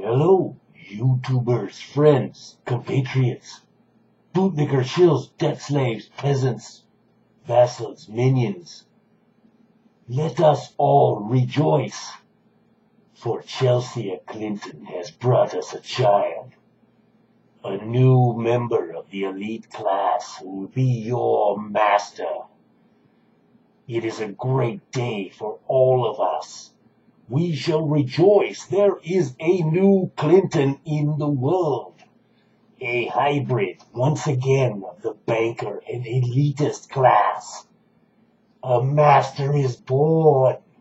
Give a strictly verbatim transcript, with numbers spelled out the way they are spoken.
Hello, YouTubers, friends, compatriots, bootlicker shills, debt slaves, peasants, vassals, minions. Let us all rejoice, for Chelsea Clinton has brought us a child, a new member of the elite class who will be your master. It is a great day for all of us. We shall rejoice. There is a new Clinton in the world. A hybrid, once again, of the banker and elitist class. A master is born.